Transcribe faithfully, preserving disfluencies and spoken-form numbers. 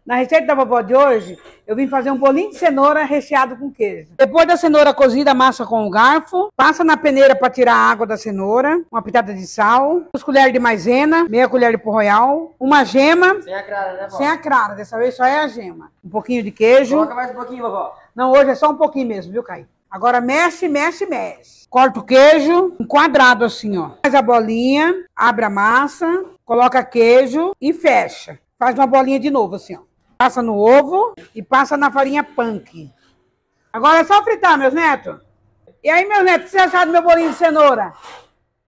Na receita da vovó de hoje, eu vim fazer um bolinho de cenoura recheado com queijo. Depois da cenoura cozida, amassa com o garfo, passa na peneira para tirar a água da cenoura, uma pitada de sal, duas colheres de maisena, meia colher de pó royal, uma gema. Sem a clara, né, vó? Sem a clara, dessa vez só é a gema. Um pouquinho de queijo. Coloca mais um pouquinho, vovó. Não, hoje é só um pouquinho mesmo, viu, Caio? Agora mexe, mexe, mexe. Corta o queijo, um quadrado assim, ó. Faz a bolinha, abre a massa, coloca queijo e fecha. Faz uma bolinha de novo assim, ó. Passa no ovo e passa na farinha punk. Agora é só fritar, meus netos. E aí, meus netos, o que vocês acharam do meu bolinho de cenoura?